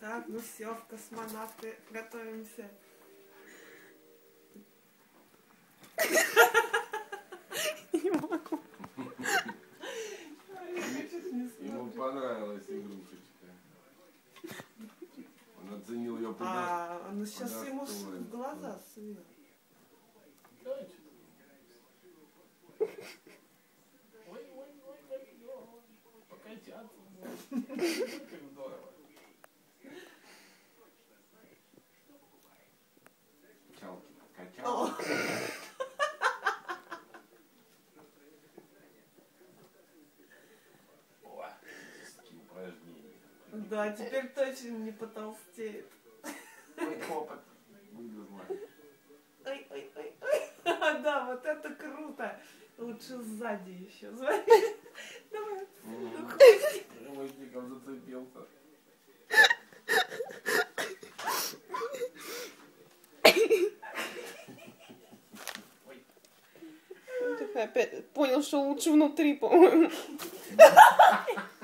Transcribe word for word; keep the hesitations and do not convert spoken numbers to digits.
Так, ну все, в космонавты готовимся. Не могу. Ему понравилась игрушечка. Он оценил ее по А, ну сейчас по ему достоинству. в глаза свет. Покачаться. Как здорово. Качалки. Качалки. О, физические упражнения. Да, теперь точно не потолстеет. Ой, опыт. Вылезла. Ой, ой, ой, ой. Да, вот это круто. Лучше сзади еще. Давай. Хвостиком зацепился. Опять понял, что лучше внутри, по-моему.